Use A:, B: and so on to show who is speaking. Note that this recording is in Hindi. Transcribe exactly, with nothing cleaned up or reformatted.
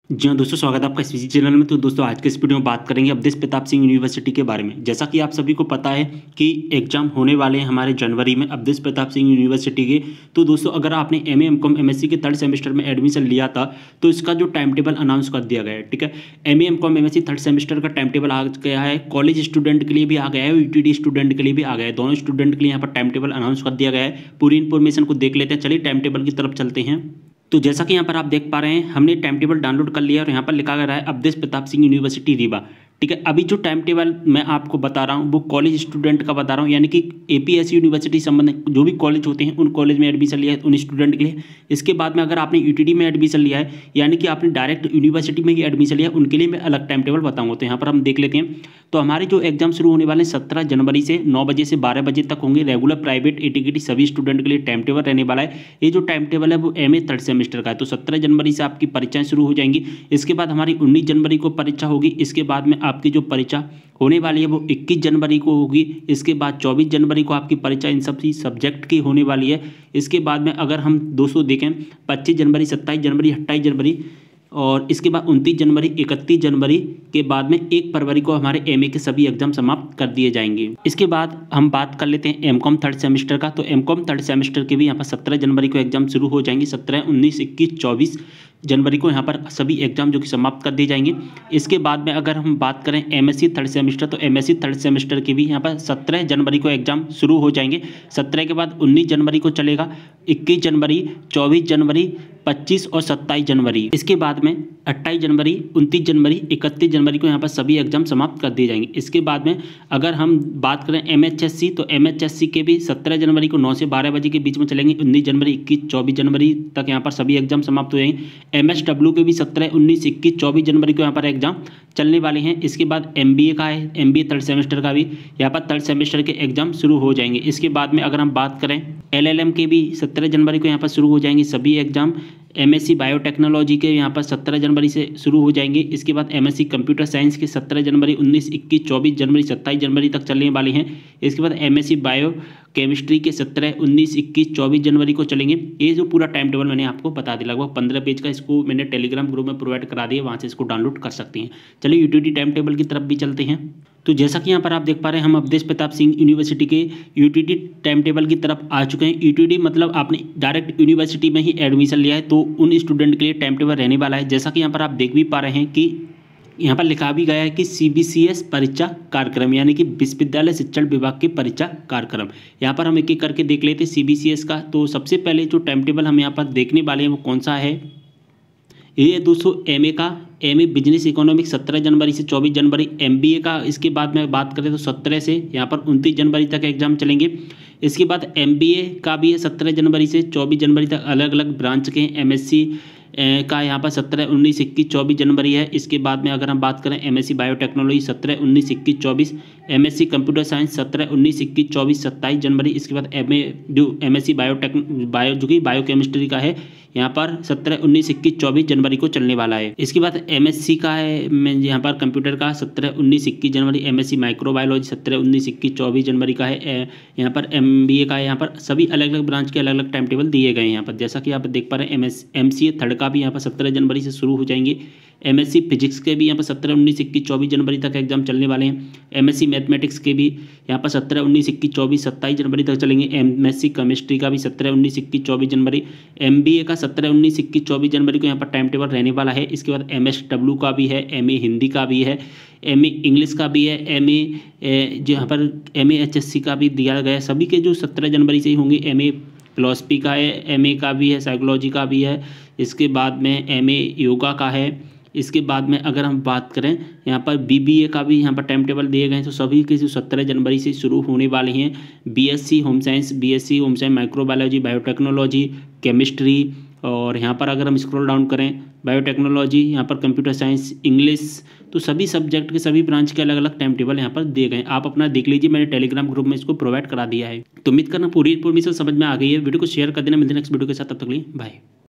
A: जी हाँ दोस्तों, स्वागत है आपका इस विजी चैनल में। तो दोस्तों आज के इस वीडियो में बात करेंगे अवधेश प्रताप सिंह यूनिवर्सिटी के बारे में। जैसा कि आप सभी को पता है कि एग्जाम होने वाले हैं हमारे जनवरी में अवधेश प्रताप सिंह यूनिवर्सिटी के। तो दोस्तों अगर आपने M A M Com M S C के थर्ड सेमेस्टर में एडमिशन लिया था तो इसका जो टाइम टेबल अनाउंस कर दिया गया है। ठीक है, M A M Com M S C third semester का टाइम टेबल आ गया है। कॉलेज स्टूडेंट के लिए भी आ गया है, यू टी डी स्टूडेंट के लिए भी आ गया है। दोनों स्टूडेंट के लिए यहाँ पर टाइम टेबल अनाउंस कर दिया गया है। पूरी इन्फॉर्मेशन को देख लेते हैं। चलिए टाइम टेबल की तरफ चलते हैं। तो जैसा कि यहाँ पर आप देख पा रहे हैं, हमने टाइम टेबल डाउनलोड कर लिया और यहाँ पर लिखा गया है अवधेश प्रताप सिंह यूनिवर्सिटी रीवा। ठीक है, अभी जो टाइम टेबल मैं आपको बता रहा हूँ वो कॉलेज स्टूडेंट का बता रहा हूँ, यानी कि एपीएससी यूनिवर्सिटी संबंधित जो भी कॉलेज होते हैं उन कॉलेज में एडमिशन लिया है उन स्टूडेंट के लिए। इसके बाद में अगर आपने यूटीडी में एडमिशन लिया है, यानी कि आपने डायरेक्ट यूनिवर्सिटी में ही एडमिशन लिया है, उनके लिए मैं अलग टाइम टेबल बताऊँगा। तो यहाँ पर हम देख लेते हैं। तो हमारे जो एग्जाम शुरू होने वाले हैं सत्रह जनवरी से नौ बजे से बारह बजे तक होंगे। रेगुलर, प्राइवेट, एटीकेटी सभी स्टूडेंट के लिए टाइम टेबल रहने वाला है। ये जो टाइम टेबल है वो एम ए थर्ड सेमेस्टर का है। तो सत्रह जनवरी से आपकी परीक्षाएं शुरू हो जाएंगी। इसके बाद हमारी उन्नीस जनवरी को परीक्षा होगी। इसके बाद में आपकी जो परीक्षा होने वाली है वो इक्कीस जनवरी को होगी। इसके बाद चौबीस जनवरी को आपकी परीक्षा इन सब सब्जेक्ट की होने वाली है। इसके बाद में अगर हम दोस्तों देखें पच्चीस जनवरी, सत्ताईस जनवरी, अट्ठाईस जनवरी और इसके बाद उनतीस जनवरी, इकतीस जनवरी के बाद में एक फरवरी को हमारे एमए के सभी एग्जाम समाप्त कर दिए जाएंगे। इसके बाद हम बात कर लेते हैं एमकॉम थर्ड सेमेस्टर का। तो एमकॉम थर्ड सेमेस्टर के भी यहाँ पर सत्रह जनवरी को एग्जाम शुरू हो जाएंगे। सत्रह, उन्नीस, इक्कीस, चौबीस जनवरी को यहाँ पर सभी एग्जाम जो कि समाप्त कर दिए जाएंगे। इसके बाद में अगर हम बात करें एमएससी थर्ड सेमेस्टर, तो एमएससी थर्ड सेमेस्टर के भी यहाँ पर सत्रह जनवरी को एग्जाम शुरू हो जाएंगे। सत्रह के बाद उन्नीस जनवरी को चलेगा, इक्कीस जनवरी, चौबीस जनवरी, पच्चीस और सत्ताईस जनवरी। इसके बाद में अट्ठाईस जनवरी, उनतीस जनवरी, इकतीस जनवरी को यहाँ पर सभी एग्जाम समाप्त कर दिए जाएंगे। इसके बाद में अगर हम बात करें एमएचएससी, तो एमएचएससी के भी सत्रह जनवरी को नौ से बारह बजे के बीच में चलेंगे। उन्नीस जनवरी, इक्कीस, चौबीस जनवरी तक यहाँ पर सभी एग्जाम समाप्त हो जाएंगे। एमएसडब्ल्यू के भी सत्रह, उन्नीस, इक्कीस, चौबीस जनवरी को यहाँ पर एग्जाम चलने वाले हैं। इसके बाद एमबीए का है, एमबीए थर्ड सेमेस्टर का भी यहाँ पर थर्ड सेमेस्टर के एग्जाम शुरू हो जाएंगे। इसके बाद में अगर हम बात करें एलएलएम के भी सत्रह जनवरी को यहाँ पर शुरू हो जाएंगे सभी एग्जाम। एमएससी बायोटेक्नोलॉजी के यहाँ पर सत्रह जनवरी से शुरू हो जाएंगे। इसके बाद एमएससी कंप्यूटर साइंस के सत्रह जनवरी, उन्नीस, इक्कीस, चौबीस जनवरी, सत्ताईस जनवरी तक चलने वाले हैं। इसके बाद एमएससी बायो केमिस्ट्री के सत्रह, उन्नीस, इक्कीस, चौबीस जनवरी को चलेंगे। ये जो पूरा टाइम टेबल मैंने आपको बता दिया, लगभग पंद्रह पेज का, इसको मैंने टेलीग्राम ग्रुप में प्रोवाइड करा दिया, वहाँ से इसको डाउनलोड कर सकते हैं। चलिए यूटीडी टाइम टेबल की तरफ भी चलते हैं। तो जैसा कि यहाँ पर आप देख पा रहे हैं, हम अवधेश प्रताप सिंह यूनिवर्सिटी के यूटीडी टाइम टेबल की तरफ आ चुके हैं। यूटीडी मतलब आपने डायरेक्ट यूनिवर्सिटी में ही एडमिशन लिया है तो उन स्टूडेंट के लिए टाइम टेबल रहने वाला है। जैसा कि यहाँ पर आप देख भी पा रहे हैं कि यहाँ पर लिखा भी गया है कि सीबीसीएस परीक्षा कार्यक्रम, यानी कि विश्वविद्यालय शिक्षण विभाग की परीक्षा कार्यक्रम। यहाँ पर हम एक एक करके देख लेते हैं सीबीसीएस का। तो सबसे पहले जो टाइम टेबल हम यहाँ पर देखने वाले हैं वो कौन सा है, ये दोस्तों एमए का, एमए बिजनेस इकोनॉमिक्स सत्रह जनवरी से चौबीस जनवरी। एमबीए का इसके बाद में बात करें तो सत्रह से यहाँ पर उनतीस जनवरी तक एग्जाम चलेंगे। इसके बाद एमबीए का भी है सत्रह जनवरी से चौबीस जनवरी तक, अलग अलग ब्रांच के। एमएससी का यहाँ पर सत्रह, उन्नीस, इक्कीस, चौबीस जनवरी है। इसके बाद में अगर हम बात करें एमएससी बायोटेक्नोलॉजी सत्रह, उन्नीस, इक्कीस, चौबीस। एमएससी कंप्यूटर साइंस सत्रह, उन्नीस, इक्कीस, चौबीस, सत्ताईस जनवरी। इसके बाद एमए जो एमएससी बायोटेक बायो जो कि बायोकेमिस्ट्री का है यहाँ पर सत्रह, उन्नीस, इक्कीस, चौबीस जनवरी को चलने वाला है। इसके बाद एमएससी का है मैं यहाँ पर कंप्यूटर का सत्रह, उन्नीस, इक्कीस जनवरी। एमएससी माइक्रोबायोलॉजी सत्रह, उन्नीस, इक्कीस, चौबीस जनवरी का है। यहाँ पर एमबीए का है, यहाँ पर सभी अलग अलग ब्रांच के अलग अलग टाइम टेबल दिए गए हैं यहाँ पर। जैसा कि आप देख पा रहे हैं एमएस एमसीए थर्ड का भी यहाँ पर सत्रह जनवरी से शुरू हो जाएंगे। एमएससी फिजिक्स के भी यहाँ पर सत्रह, उन्नीस, इक्कीस, चौबीस जनवरी तक एग्जाम चलने वाले हैं। एमएससी मैथमेटिक्स के भी यहाँ पर सत्रह, उन्नीस, इक्कीस, चौबीस, सत्ताईस जनवरी तक चलेंगे। एमएससी केमिस्ट्री का भी सत्रह, उन्नीस, इक्कीस, चौबीस जनवरी। एमबीए का सत्रह, उन्नीस, इक्कीस, चौबीस जनवरी को यहाँ पर टाइम टेबल रहने वाला है। इसके बाद एमएसडब्ल्यू का भी है, एमए हिंदी का भी है, एमए इंग्लिश का भी है, एमए जो यहाँ पर एमए एचएससी का भी दिया गया है। सभी के जो सत्रह जनवरी से ही होंगे। एमए फिलॉसफी का है, एमए का भी है, साइकोलॉजी का भी है। इसके बाद में एमए योगा का है। इसके बाद में अगर हम बात करें यहाँ पर बीबीए का भी यहाँ पर टाइम टेबल दिए गए हैं। तो सभी के जो सत्रह जनवरी से शुरू होने वाले हैं। BSc home science, BSc home science microbiology, biotechnology, chemistry. और यहाँ पर अगर हम स्क्रॉल डाउन करें बायोटेक्नोलॉजी, यहाँ पर कंप्यूटर साइंस, इंग्लिश। तो सभी सब्जेक्ट के सभी ब्रांच के अलग अलग टाइम टेबल यहाँ पर दिए गए हैं। आप अपना देख लीजिए, मैंने टेलीग्राम ग्रुप में इसको प्रोवाइड करा दिया है। तो उम्मीद करना पूरी इन्फॉर्मेशन समझ में आ गई है। वीडियो को शेयर कर देना। मिलते हैं नेक्स्ट वीडियो के साथ, तब तक के लिए बाय।